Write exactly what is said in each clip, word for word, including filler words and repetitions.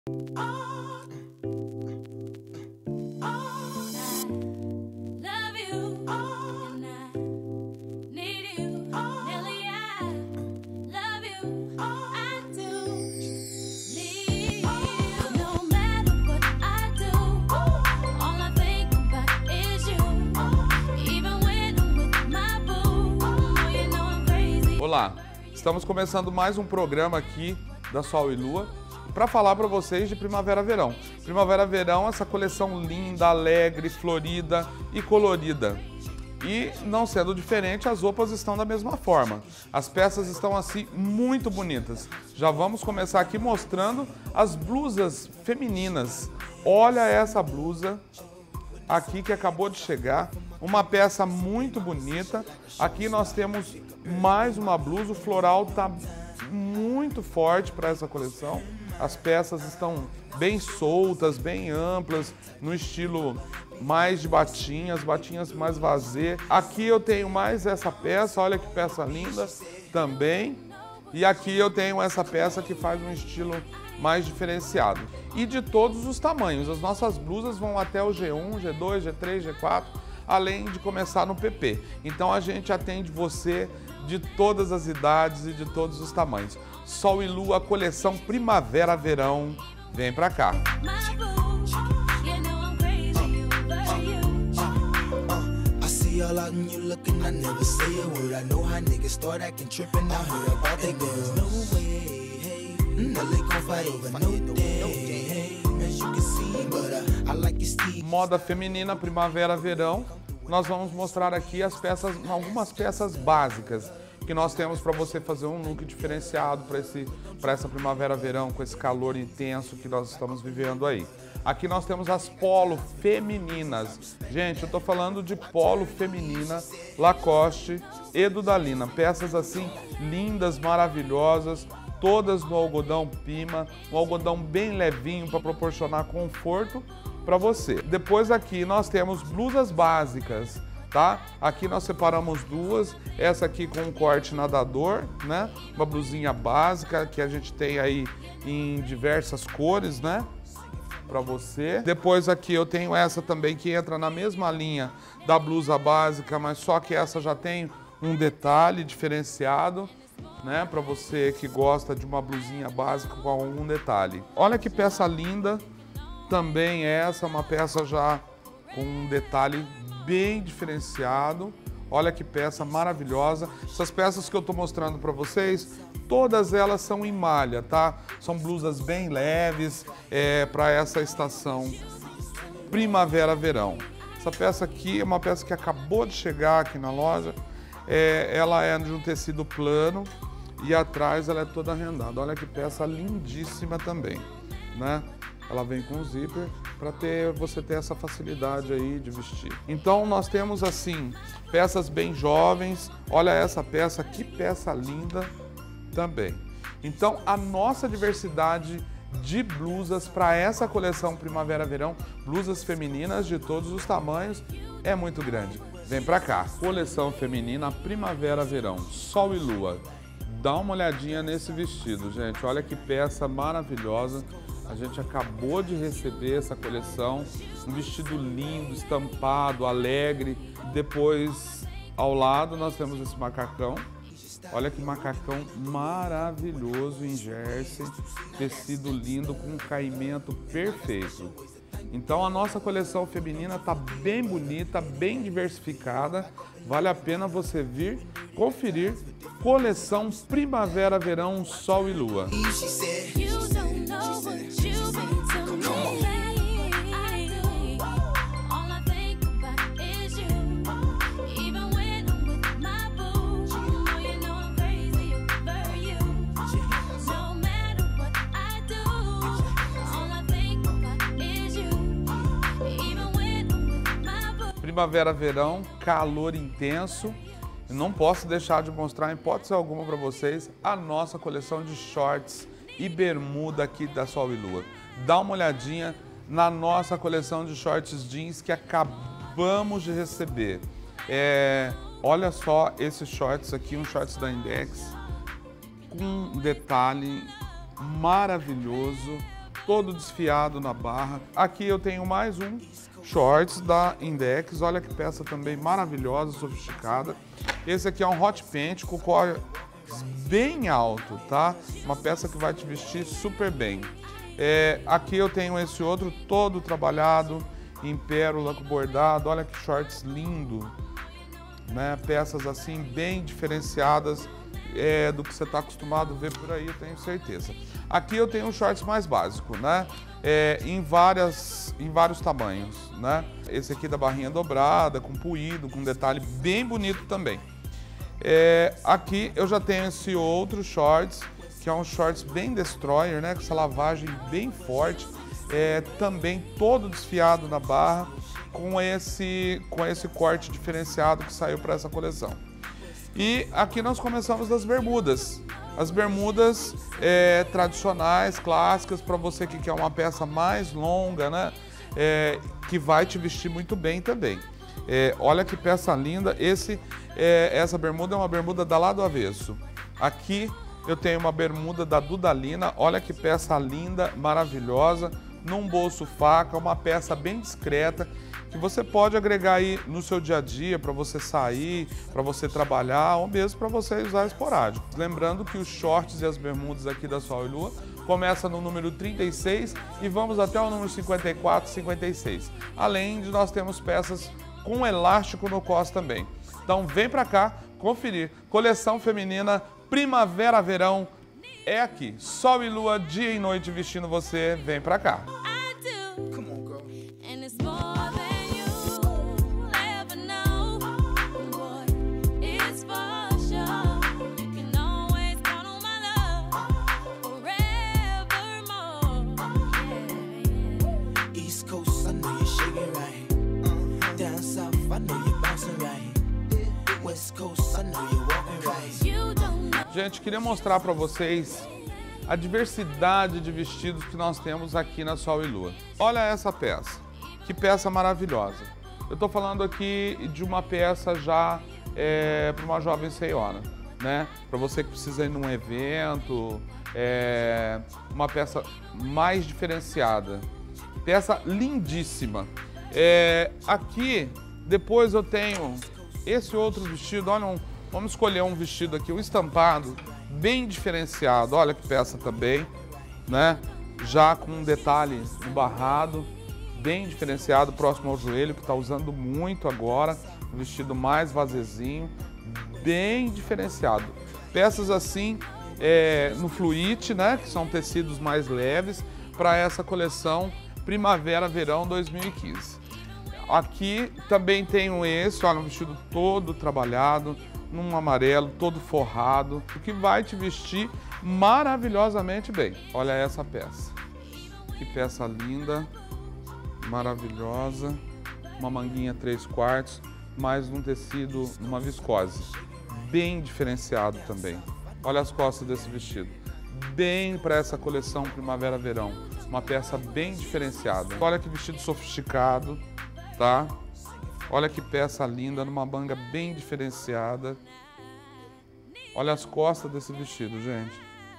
Olá, estamos começando mais um programa aqui da Sol e Lua para falar para vocês de Primavera-Verão. Primavera-Verão, essa coleção linda, alegre, florida e colorida. E não sendo diferente, as roupas estão da mesma forma. As peças estão assim muito bonitas. Já vamos começar aqui mostrando as blusas femininas. Olha essa blusa aqui que acabou de chegar. Uma peça muito bonita. Aqui nós temos mais uma blusa. O floral está muito forte para essa coleção. As peças estão bem soltas, bem amplas, no estilo mais de batinhas, batinhas mais vazê. Aqui eu tenho mais essa peça, olha que peça linda também. E aqui eu tenho essa peça que faz um estilo mais diferenciado. E de todos os tamanhos. As nossas blusas vão até o G um, G dois, G três, G quatro, além de começar no P P. Então a gente atende você de todas as idades e de todos os tamanhos. Sol e Lua, coleção Primavera-Verão, vem pra cá. Moda feminina, primavera-verão. Nós vamos mostrar aqui as peças, algumas peças básicas que nós temos para você fazer um look diferenciado para esse, para essa primavera-verão, com esse calor intenso que nós estamos vivendo aí. Aqui nós temos as polo femininas. Gente, eu tô falando de polo feminina, Lacoste e Dudalina. Peças assim lindas, maravilhosas, todas no algodão Pima, um algodão bem levinho para proporcionar conforto para você. Depois aqui nós temos blusas básicas, tá? Aqui nós separamos duas, essa aqui com um corte nadador, né? Uma blusinha básica que a gente tem aí em diversas cores, né? Para você. Depois aqui eu tenho essa também que entra na mesma linha da blusa básica, mas só que essa já tem um detalhe diferenciado, né? Para você que gosta de uma blusinha básica com algum detalhe. Olha que peça linda. Também essa, uma peça já com um detalhe bem diferenciado. Olha que peça maravilhosa. Essas peças que eu estou mostrando para vocês, todas elas são em malha, tá? São blusas bem leves é, para essa estação primavera-verão. Essa peça aqui é uma peça que acabou de chegar aqui na loja. É, ela é de um tecido plano e atrás ela é toda rendada. Olha que peça lindíssima também, né? Ela vem com zíper para ter, você ter essa facilidade aí de vestir. Então nós temos assim, peças bem jovens. Olha essa peça, que peça linda também. Então a nossa diversidade de blusas para essa coleção Primavera-Verão, blusas femininas de todos os tamanhos, é muito grande. Vem pra cá. Coleção feminina Primavera-Verão, Sol e Lua. Dá uma olhadinha nesse vestido, gente. Olha que peça maravilhosa. A gente acabou de receber essa coleção, um vestido lindo, estampado, alegre. Depois, ao lado, nós temos esse macacão. Olha que macacão maravilhoso em jersey, tecido lindo com um caimento perfeito. Então a nossa coleção feminina está bem bonita, bem diversificada. Vale a pena você vir conferir. Coleção Primavera-Verão, Sol e Lua. Primavera-verão, calor intenso. Eu não posso deixar de mostrar, em hipótese alguma, para vocês a nossa coleção de shorts e bermuda aqui da Sol e Lua. Dá uma olhadinha na nossa coleção de shorts jeans que acabamos de receber. É, olha só esses shorts aqui, um shorts da Index, com um detalhe maravilhoso, todo desfiado na barra. Aqui eu tenho mais um shorts da Index, olha que peça também maravilhosa, sofisticada. Esse aqui é um hot pant com core bem alto, tá? Uma peça que vai te vestir super bem. É, aqui eu tenho esse outro todo trabalhado em pérola com bordado, olha que shorts lindo, né? Peças assim bem diferenciadas é, do que você está acostumado a ver por aí, eu tenho certeza. Aqui eu tenho um shorts mais básico, né? É, em, várias, em vários tamanhos, né? Esse aqui da barrinha dobrada, com puído, com detalhe bem bonito também. É, aqui eu já tenho esse outro shorts, que é um shorts bem destroyer, né? Com essa lavagem bem forte, é, também todo desfiado na barra, com esse, com esse corte diferenciado que saiu para essa coleção. E aqui nós começamos das bermudas. As bermudas é, tradicionais, clássicas, para você que quer uma peça mais longa, né? É, que vai te vestir muito bem também. É, olha que peça linda. Esse, é, essa bermuda é uma bermuda da lá do avesso. Aqui eu tenho uma bermuda da Dudalina. Olha que peça linda, maravilhosa, num bolso faca, uma peça bem discreta, que você pode agregar aí no seu dia a dia para você sair, para você trabalhar ou mesmo para você usar esporádico. Lembrando que os shorts e as bermudas aqui da Sol e Lua começam no número trinta e seis e vamos até o número cinquenta e quatro, cinquenta e seis. Além de nós temos peças com elástico no cos também. Então vem para cá conferir. Coleção feminina Primavera-Verão é aqui. Sol e Lua, dia e noite vestindo você. Vem para cá. Gente, queria mostrar para vocês a diversidade de vestidos que nós temos aqui na Sol e Lua. Olha essa peça, que peça maravilhosa. Eu estou falando aqui de uma peça já é, para uma jovem ceiona, né? Para você que precisa ir num evento, é, uma peça mais diferenciada. Peça lindíssima. É, aqui, depois eu tenho esse outro vestido, olha, um, vamos escolher um vestido aqui, um estampado, bem diferenciado, olha que peça também, né? Já com um detalhe no barrado, bem diferenciado, próximo ao joelho, que está usando muito agora, um vestido mais vazezinho, bem diferenciado. Peças assim, é, no fluid, né? Que são tecidos mais leves, para essa coleção Primavera-Verão dois mil e quinze. Aqui também tenho esse, olha, um vestido todo trabalhado, num amarelo, todo forrado, o que vai te vestir maravilhosamente bem. Olha essa peça. Que peça linda, maravilhosa. Uma manguinha três quartos, mais um tecido, uma viscose. Bem diferenciado também. Olha as costas desse vestido. Bem para essa coleção Primavera-Verão. Uma peça bem diferenciada. Olha que vestido sofisticado, tá? Olha que peça linda, numa manga bem diferenciada. Olha as costas desse vestido, gente.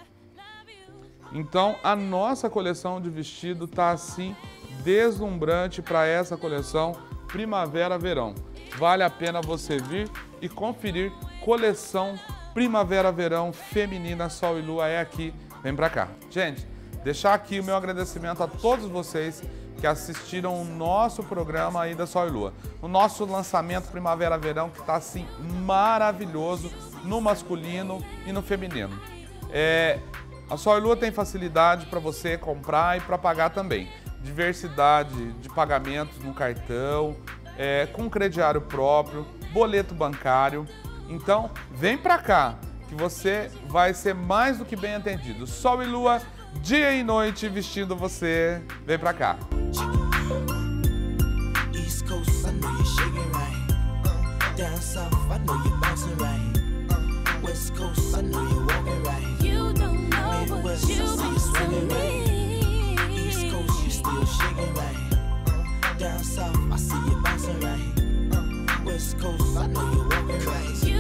Então, a nossa coleção de vestido tá assim, deslumbrante para essa coleção Primavera-Verão. Vale a pena você vir e conferir coleção Primavera-Verão feminina Sol e Lua é aqui. Vem pra cá. Gente, deixar aqui o meu agradecimento a todos vocês que assistiram o nosso programa aí da Sol e Lua. O nosso lançamento Primavera-Verão que está assim maravilhoso no masculino e no feminino. É, a Sol e Lua tem facilidade para você comprar e para pagar também. Diversidade de pagamentos no cartão, é, com crediário próprio, boleto bancário. Então, vem para cá que você vai ser mais do que bem atendido. Sol e Lua, dia e noite vestindo você. Vem para cá. East Coast, I know you're shaking right. Down south, I know you're bouncing right. West Coast, I know you're walking right. You don't know what you see you swinging right. East Coast, you still shaking right. Down south, I see you bouncing right. West Coast, I know you're walking right.